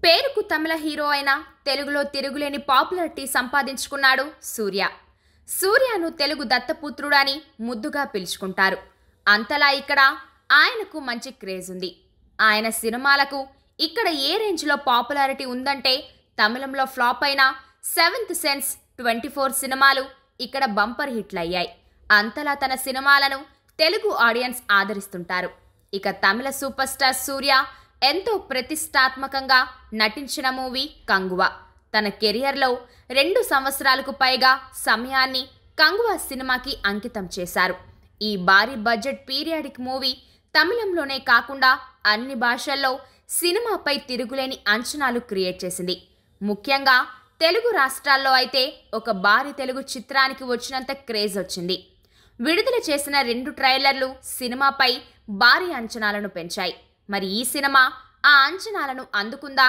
పేరుకు తమిళ హీరో అయిన తెలుగులో తిరుగులేని పాపులారిటీ సంపాదించుకున్నాడు సూర్య. సూర్యను తెలుగు దత్తపుత్రుడని ముద్దుగా పిలుచుకుంటారు. అంతలా ఇక్కడ ఆయనకు మంచి క్రేజ్ ఉంది. ఆయన సినిమాలకు ఇక్కడ ఏ రేంజ్లో పాపులారిటీ ఉందంటే తమిళంలో ఫ్లాప్ అయిన సెవెంత్ సెన్స్, 24 సినిమాలు ఇక్కడ బంపర్ హిట్లు అయ్యాయి. అంతలా తన సినిమాలను తెలుగు ఆడియన్స్ ఆదరిస్తుంటారు. ఇక తమిళ సూపర్ స్టార్ సూర్య ఎంతో ప్రతిష్టాత్మకంగా నటించిన మూవీ కంగువా. తన కెరియర్లో 2 సంవత్సరాలకు పైగా సమయాన్ని కంగువా సినిమాకి అంకితం చేశారు. ఈ భారీ బడ్జెట్ పీరియాడిక్ మూవీ తమిళంలోనే కాకుండా అన్ని భాషల్లో సినిమాపై తిరుగులేని అంచనాలు క్రియేట్ చేసింది. ముఖ్యంగా తెలుగు రాష్ట్రాల్లో అయితే ఒక భారీ తెలుగు చిత్రానికి వచ్చినంత క్రేజ్ వచ్చింది. విడుదల చేసిన 2 ట్రైలర్లు సినిమాపై భారీ అంచనాలను పెంచాయి. మరి ఈ సినిమా ఆ అంచనాలను అందుకుందా?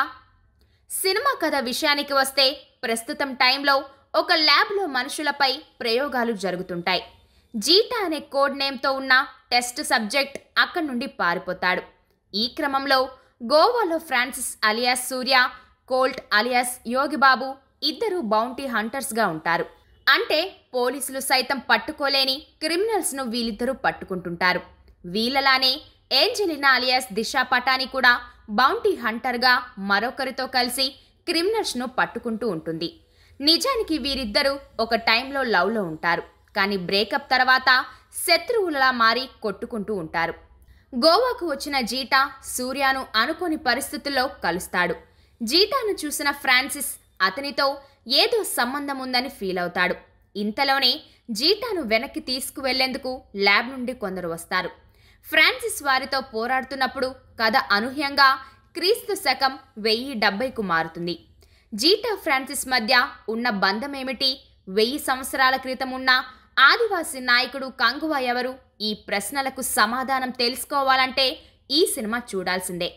సినిమా కథ విషయానికి వస్తే ప్రస్తుతం టైంలో ఒక ల్యాబ్లో మనుషులపై ప్రయోగాలు జరుగుతుంటాయి. జీటా అనే కోడ్ నేమ్తో ఉన్న టెస్ట్ సబ్జెక్ట్ అక్కడి నుండి పారిపోతాడు. ఈ క్రమంలో గోవాలో Francis alias Surya, Colt alias Yogi Babu ఇద్దరు బౌంటీ హంటర్స్గా ఉంటారు. అంటే పోలీసులు సైతం పట్టుకోలేని క్రిమినల్స్ను వీళ్ళిద్దరూ పట్టుకుంటుంటారు. వీళ్ళలానే ఏంజెలినా అలియాస్ దిశా పటాని కూడా బౌంటీ హంటర్గా మరొకరితో కలిసి క్రిమినల్స్ను పట్టుకుంటూ ఉంటుంది. నిజానికి వీరిద్దరూ ఒక టైంలో లవ్లో ఉంటారు. కానీ బ్రేకప్ తర్వాత శత్రువులలా మారి కొట్టుకుంటూ ఉంటారు. గోవాకు వచ్చిన జీటా సూర్యను అనుకోని పరిస్థితుల్లో కలుస్తాడు. జీటాను చూసిన ఫ్రాన్సిస్ అతనితో ఏదో సంబంధం ఉందని ఫీల్ అవుతాడు. ఇంతలోనే జీటాను వెనక్కి తీసుకువెళ్లేందుకు ల్యాబ్ నుండి కొందరు వస్తారు. ఫ్రాన్సిస్ వారితో పోరాడుతున్నప్పుడు కథ అనూహ్యంగా క్రీస్తు శకం 1070కు మారుతుంది. జీటా ఫ్రాన్సిస్ మధ్య ఉన్న బంధమేమిటి? 1000 సంవత్సరాల క్రితం ఉన్న ఆదివాసీ నాయకుడు కంగువా ఎవరు? ఈ ప్రశ్నలకు సమాధానం తెలుసుకోవాలంటే ఈ సినిమా చూడాల్సిందే.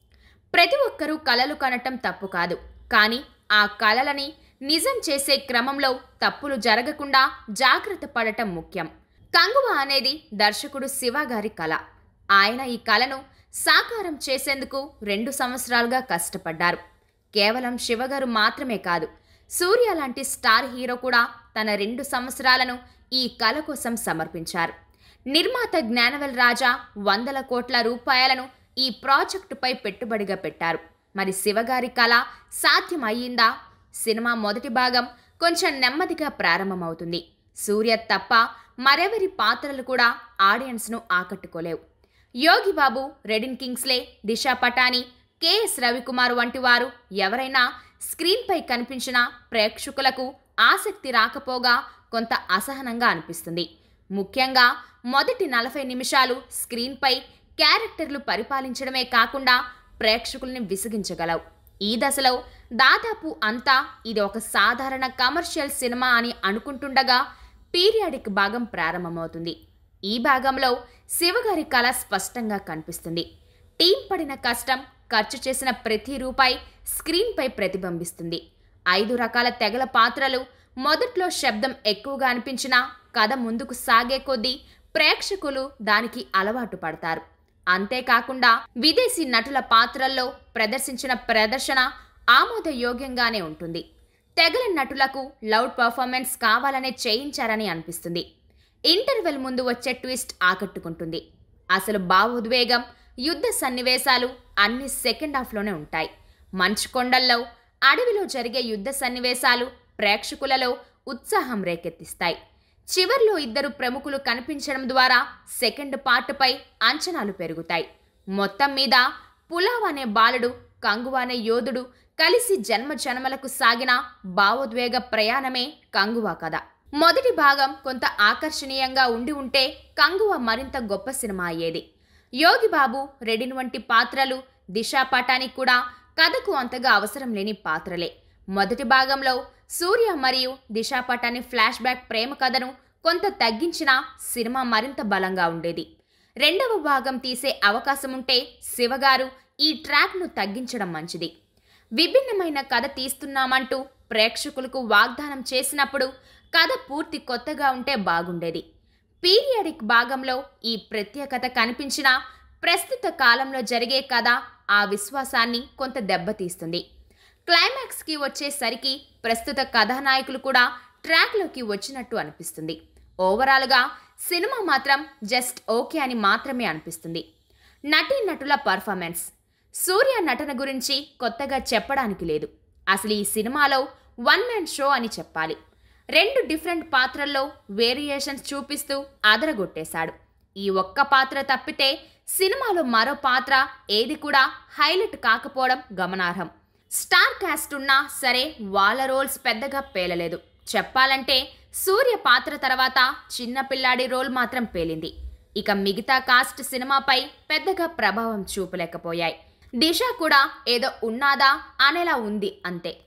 ప్రతి ఒక్కరూ కలలు కనటం తప్పు కాదు. కానీ ఆ కలలని నిజం చేసే క్రమంలో తప్పులు జరగకుండా జాగ్రత్త పడటం ముఖ్యం. కంగువా అనేది దర్శకుడు శివ గారి కళ. ఆయన ఈ కళను సాకారం చేసేందుకు 2 సంవత్సరాలుగా కష్టపడ్డారు. కేవలం శివగారు మాత్రమే కాదు, సూర్య లాంటి స్టార్ హీరో కూడా తన 2 సంవత్సరాలను ఈ కళ కోసం సమర్పించారు. నిర్మాత జ్ఞానవేల్ రాజా 100 కోట్ల రూపాయలను ఈ ప్రాజెక్టుపై పెట్టుబడిగా పెట్టారు. మరి శివగారి కళ సాధ్యం అయ్యిందా? సినిమా మొదటి భాగం కొంచెం నెమ్మదిగా ప్రారంభమవుతుంది. సూర్య తప్ప మరెవరి పాత్రలు కూడా ఆడియన్స్ను ఆకట్టుకోలేవు. యోగిబాబు, రెడిన్ కింగ్స్లే, దిశా పటాని, కెఎస్ రవికుమార్ వంటి వారు ఎవరైనా స్క్రీన్పై కనిపించిన ప్రేక్షకులకు ఆసక్తి రాకపోగా కొంత అసహనంగా అనిపిస్తుంది. ముఖ్యంగా మొదటి 40 నిమిషాలు స్క్రీన్పై క్యారెక్టర్లు పరిపాలించడమే కాకుండా ప్రేక్షకుల్ని విసిగించగలవు. ఈ దశలో దాదాపు అంతా ఇది ఒక సాధారణ కమర్షియల్ సినిమా అని అనుకుంటుండగా పీరియాడిక్ భాగం ప్రారంభమవుతుంది. ఈ భాగంలో శివగారి కళ స్పష్టంగా కనిపిస్తుంది. టీం పడిన కష్టం, ఖర్చు చేసిన ప్రతి రూపాయి స్క్రీన్పై ప్రతిబింబిస్తుంది. 5 రకాల తెగల పాత్రలు. మొదట్లో శబ్దం ఎక్కువగా అనిపించినా కథ ముందుకు సాగే కొద్దీ ప్రేక్షకులు దానికి అలవాటు పడతారు. అంతేకాకుండా విదేశీ నటుల పాత్రల్లో ప్రదర్శించిన ప్రదర్శన ఆమోదయోగ్యంగానే ఉంటుంది. తెగల నటులకు లౌడ్ పర్ఫార్మెన్స్ కావాలనే చేయించారని అనిపిస్తుంది. ఇంటర్వెల్ ముందు వచ్చే ట్విస్ట్ ఆకట్టుకుంటుంది. అసలు భావోద్వేగం, యుద్ధ సన్నివేశాలు అన్ని సెకండ్ హాఫ్లోనే ఉంటాయి. మంచు కొండల్లో, అడవిలో జరిగే యుద్ధ సన్నివేశాలు ప్రేక్షకులలో ఉత్సాహం రేకెత్తిస్తాయి. చివర్లో 2 ప్రముఖులు కనిపించడం ద్వారా సెకండ్ పార్ట్పై అంచనాలు పెరుగుతాయి. మొత్తం మీద పులావ్ అనే బాలుడు, కంగువా అనే యోధుడు కలిసి జన్మలకు సాగిన భావోద్వేగ ప్రయాణమే కంగువా కథ. మొదటి భాగం కొంత ఆకర్షణీయంగా ఉంటే కంగువా మరింత గొప్ప సినిమా అయ్యేది. యోగిబాబు, రెడిన్ వంటి పాత్రలు, దిశా పటాని కూడా కథకు అంతగా అవసరం లేని పాత్రలే. మొదటి భాగంలో సూర్య మరియు దిశా పటాని ఫ్లాష్ బ్యాక్ ప్రేమ కథను కొంత తగ్గించినా సినిమా మరింత బలంగా ఉండేది. 2వ భాగం తీసే అవకాశం ఉంటే శివగారు ఈ ట్రాక్ను తగ్గించడం మంచిది. విభిన్నమైన కథ తీస్తున్నామంటూ ప్రేక్షకులకు వాగ్దానం చేసినప్పుడు కథ పూర్తి కొత్తగా ఉంటే బాగుండేది. పీరియాడిక్ భాగంలో ఈ ప్రత్యేకత కనిపించినా ప్రస్తుత కాలంలో జరిగే కథ ఆ విశ్వాసాన్ని కొంత దెబ్బతీస్తుంది. క్లైమాక్స్కి వచ్చేసరికి ప్రస్తుత కథానాయకులు కూడా ట్రాక్లోకి వచ్చినట్టు అనిపిస్తుంది. ఓవరాల్గా సినిమా మాత్రం జస్ట్ ఓకే అని మాత్రమే అనిపిస్తుంది. నటీనటుల పర్ఫార్మెన్స్. సూర్య నటన గురించి కొత్తగా చెప్పడానికి లేదు. అసలు ఈ సినిమాలో వన్ మ్యాన్ షో అని చెప్పాలి. 2 డిఫరెంట్ పాత్రల్లో వేరియేషన్స్ చూపిస్తూ అదరగొట్టేశాడు. ఈ ఒక్క పాత్ర తప్పితే సినిమాలో మరో పాత్ర ఏది కూడా హైలైట్ కాకపోవడం గమనార్హం. స్టార్ కాస్ట్ ఉన్నా సరే వాళ్ళ రోల్స్ పెద్దగా పేలలేదు. చెప్పాలంటే సూర్య పాత్ర తర్వాత చిన్న పిల్లాడి రోల్ మాత్రం పేలింది. ఇక మిగతా కాస్ట్ సినిమాపై పెద్దగా ప్రభావం చూపలేకపోయాయి. దిశ కూడా ఏదో ఉన్నాదా అనేలా ఉంది అంతే.